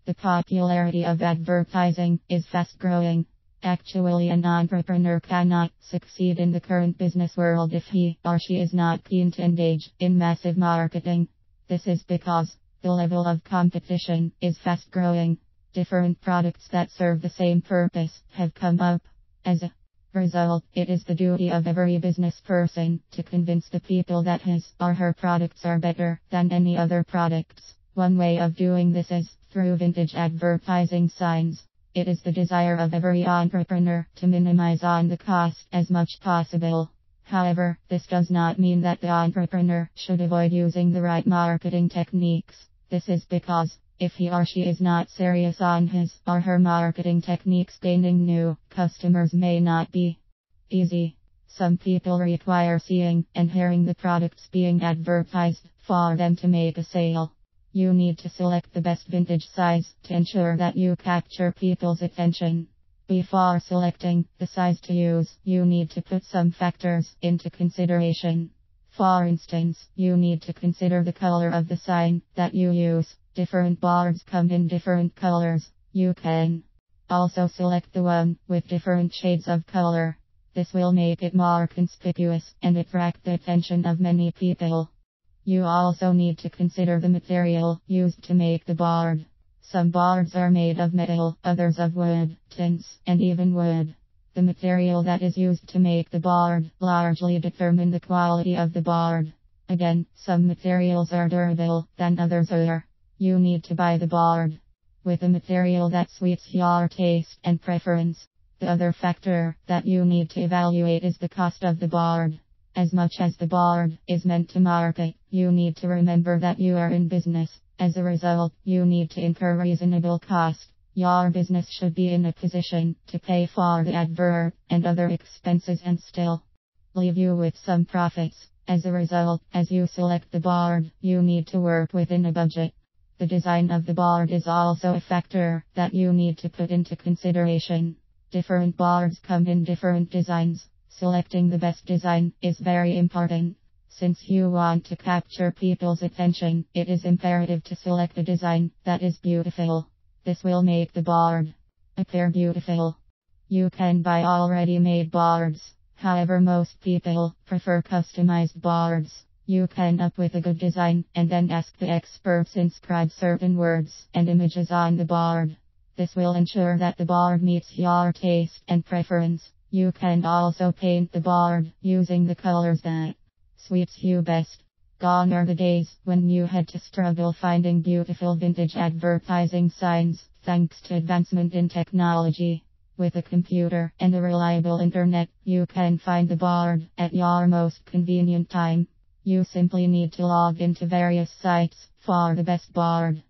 The popularity of advertising is fast growing. Actually, an entrepreneur cannot succeed in the current business world if he or she is not keen to engage in massive marketing. This is because the level of competition is fast growing. Different products that serve the same purpose have come up. As a result, it is the duty of every business person to convince the people that his or her products are better than any other products. One way of doing this is through vintage advertising signs. It is the desire of every entrepreneur to minimize on the cost as much possible. However, this does not mean that the entrepreneur should avoid using the right marketing techniques. This is because, if he or she is not serious on his or her marketing techniques, gaining new customers may not be easy. Some people require seeing and hearing the products being advertised for them to make a sale. You need to select the best vintage size to ensure that you capture people's attention. Before selecting the size to use, you need to put some factors into consideration. For instance, you need to consider the color of the sign that you use. Different boards come in different colors. You can also select the one with different shades of color. This will make it more conspicuous and attract the attention of many people. You also need to consider the material used to make the board. Some boards are made of metal, others of wood, tints, and even wood. The material that is used to make the board largely determine the quality of the board. Again, some materials are durable than others are. You need to buy the board with a material that suits your taste and preference. The other factor that you need to evaluate is the cost of the board. As much as the board is meant to market, you need to remember that you are in business. As a result, you need to incur reasonable cost. Your business should be in a position to pay for the advert and other expenses and still leave you with some profits. As a result, as you select the board, you need to work within a budget. The design of the board is also a factor that you need to put into consideration. Different boards come in different designs. Selecting the best design is very important. Since you want to capture people's attention, it is imperative to select a design that is beautiful. This will make the board appear beautiful. You can buy already made boards. However, most people prefer customized boards. You can up with a good design and then ask the experts to inscribe certain words and images on the board. This will ensure that the board meets your taste and preference. You can also paint the board using the colors that suits you best. Gone are the days when you had to struggle finding beautiful vintage advertising signs. Thanks to advancement in technology, with a computer and a reliable internet, you can find the board at your most convenient time. You simply need to log into various sites for the best board.